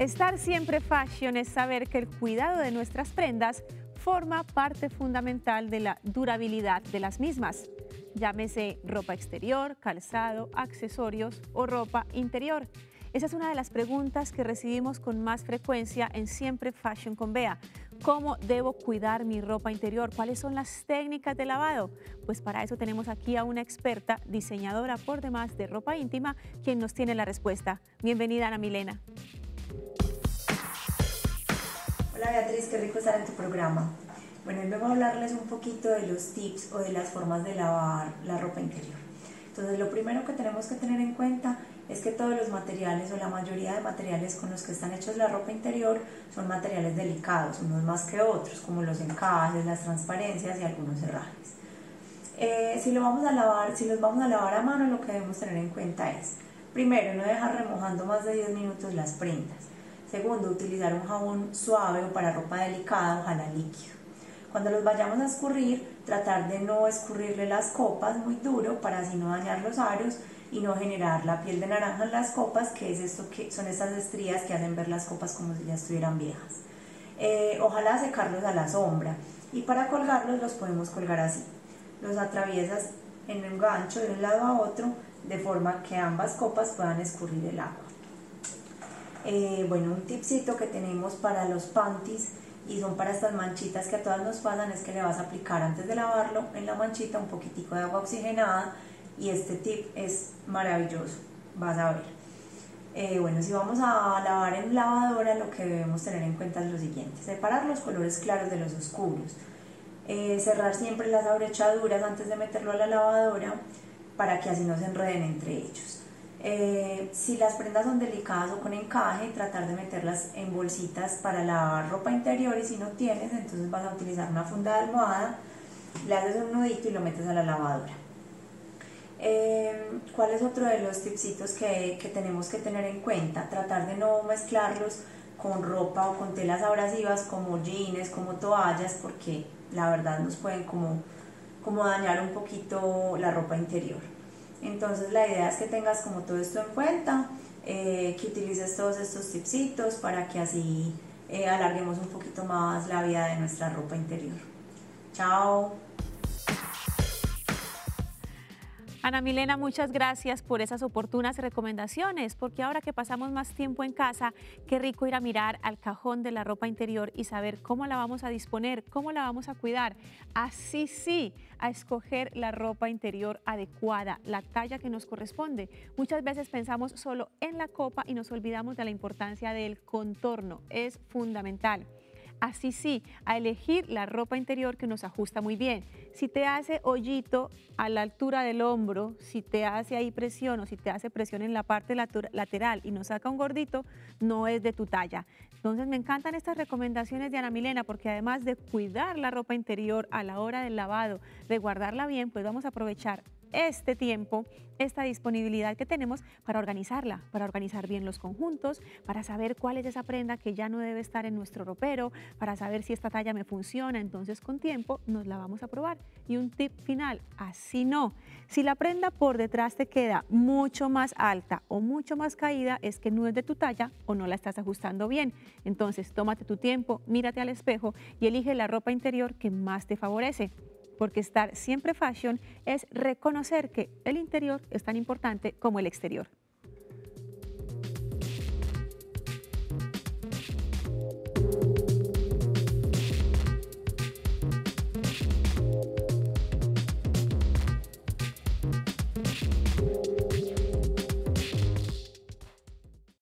Estar siempre fashion es saber que el cuidado de nuestras prendas forma parte fundamental de la durabilidad de las mismas. Llámese ropa exterior, calzado, accesorios o ropa interior. Esa es una de las preguntas que recibimos con más frecuencia en Siempre Fashion con Bea. ¿Cómo debo cuidar mi ropa interior? ¿Cuáles son las técnicas de lavado? Pues para eso tenemos aquí a una experta, diseñadora por demás de ropa íntima, quien nos tiene la respuesta. Bienvenida, Ana Milena. Hola Beatriz, qué rico estar en tu programa. Bueno, hoy vengo a hablarles un poquito de los tips o de las formas de lavar la ropa interior. Entonces, lo primero que tenemos que tener en cuenta es que todos los materiales o la mayoría de materiales con los que están hechos la ropa interior son materiales delicados, unos más que otros, como los encajes, las transparencias y algunos herrajes. Si los vamos a lavar a mano, lo que debemos tener en cuenta es, primero, no dejar remojando más de 10 minutos las prendas. Segundo, utilizar un jabón suave o para ropa delicada, ojalá líquido. Cuando los vayamos a escurrir, tratar de no escurrirle las copas muy duro para así no dañar los aros y no generar la piel de naranja en las copas, que es esto que son estas estrías que hacen ver las copas como si ya estuvieran viejas. Ojalá secarlos a la sombra, y para colgarlos los podemos colgar así. Los atraviesas en un gancho de un lado a otro de forma que ambas copas puedan escurrir el agua. Bueno, un tipcito que tenemos para los panties y son para estas manchitas que a todas nos pasan es que le vas a aplicar antes de lavarlo en la manchita un poquitico de agua oxigenada, y este tip es maravilloso, vas a ver. Bueno, si vamos a lavar en lavadora, lo que debemos tener en cuenta es lo siguiente: separar los colores claros de los oscuros, cerrar siempre las abrochaduras antes de meterlo a la lavadora para que así no se enreden entre ellos. Si las prendas son delicadas o con encaje, tratar de meterlas en bolsitas para lavar ropa interior, y si no tienes, entonces vas a utilizar una funda de almohada, le haces un nudito y lo metes a la lavadora. ¿Cuál es otro de los tipsitos que tenemos que tener en cuenta? Tratar de no mezclarlos con ropa o con telas abrasivas como jeans, como toallas, porque la verdad nos pueden como dañar un poquito la ropa interior. Entonces la idea es que tengas como todo esto en cuenta, que utilices todos estos tipsitos para que así alarguemos un poquito más la vida de nuestra ropa interior. Chao. Ana Milena, muchas gracias por esas oportunas recomendaciones, porque ahora que pasamos más tiempo en casa, qué rico ir a mirar al cajón de la ropa interior y saber cómo la vamos a disponer, cómo la vamos a cuidar. Así sí, a escoger la ropa interior adecuada, la talla que nos corresponde. Muchas veces pensamos solo en la copa y nos olvidamos de la importancia del contorno. Es fundamental. Así sí, a elegir la ropa interior que nos ajusta muy bien. Si te hace hoyito a la altura del hombro, si te hace ahí presión o si te hace presión en la parte lateral y nos saca un gordito, no es de tu talla. Entonces me encantan estas recomendaciones de Ana Milena, porque además de cuidar la ropa interior a la hora del lavado, de guardarla bien, pues vamos a aprovechar este tiempo, esta disponibilidad que tenemos para organizarla, para organizar bien los conjuntos, para saber cuál es esa prenda que ya no debe estar en nuestro ropero, para saber si esta talla me funciona. Entonces con tiempo nos la vamos a probar. Y un tip final, así no. Si la prenda por detrás te queda mucho más alta o mucho más caída, es que no es de tu talla o no la estás ajustando bien. Entonces tómate tu tiempo, mírate al espejo y elige la ropa interior que más te favorece. Porque estar siempre fashion es reconocer que el interior es tan importante como el exterior.